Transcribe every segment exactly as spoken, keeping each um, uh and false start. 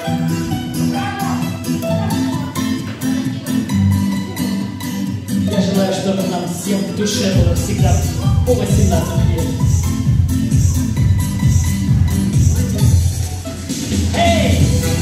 Я желаю, чтобы нам всем в душе было всегда по восемнадцать лет. Эй!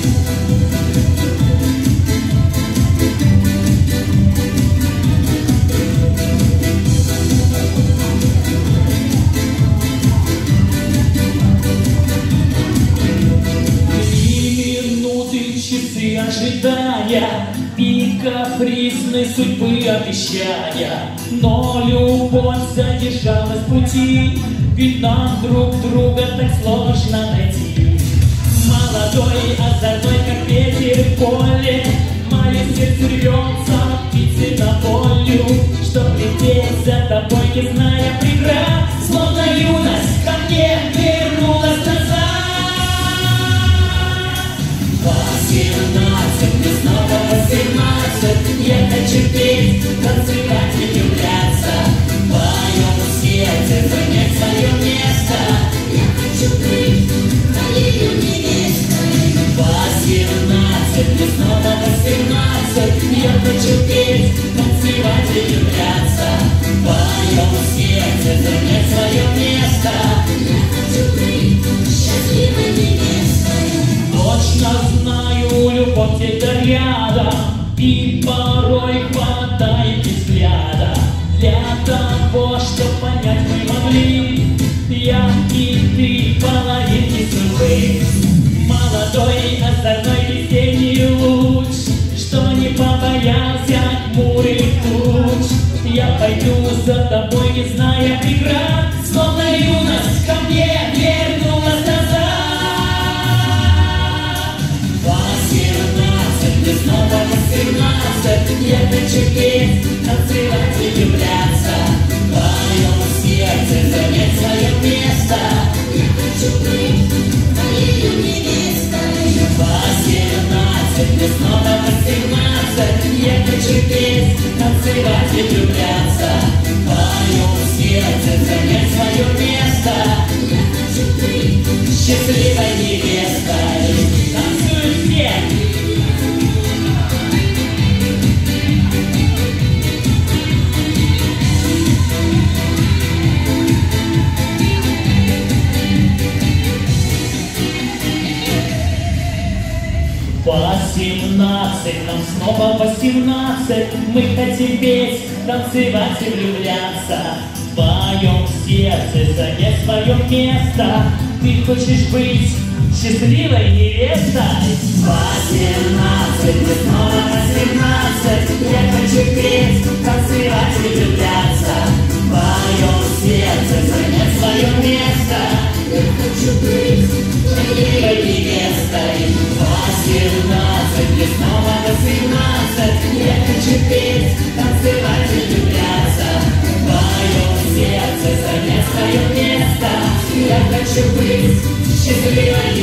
Часы ожидая и капризной судьбы обещая, но любовь задержалась в пути, ведь нам друг друга так сложно найти. Молодой, озорной, как ветер в поле, мое сердце рвется птицей на волю, чтоб лететь за тобой, не зная преград, словно юность ко мне вернулась назад. Восемнадцать, мне снова восемнадцать, я хочу петь, танцевать и влюбляться, в моем сердце занять свое место. Я хочу быть твоей невестой. Восемнадцать, мне снова восемнадцать, я хочу петь, танцевать и влюбляться, в моем сердце занять свое место. Я хочу быть счастливой невестой. Точно знаю, любовь где-то рядом, и порой хватает взгляда для того, чтобы понять мы могли, я и ты половинки судьбы. Молодой, озорной весенний луч, что не побоялся хмурых туч. Я пойду за тобой, не зная преград, словно юность ко мне вернулась назад. Мне снова восемнадцать, я хочу петь, танцевать и влюбляться, в моем сердце занять свое место. Я хочу быть твоей невестой. Восемнадцать, мне снова восемнадцать, я хочу петь, танцевать и влюбляться, в моем сердце занять свое место. Я хочу быть счастливой невестой. Танцуют все! Восемнадцать, нам снова восемнадцать, мы хотим петь, танцевать и влюбляться, в моем сердце занять свое место. Ты хочешь быть счастливой невестой? Восемнадцать, мы снова восемнадцать, я хочу петь, танцевать и влюбляться, в моем сердце занять свое место. Я хочу быть счастливой невестой. Восемнадцать, мне снова восемнадцать, я хочу петь, танцевать и влюбляться, в моем сердце занять свое место. Я хочу быть счастливой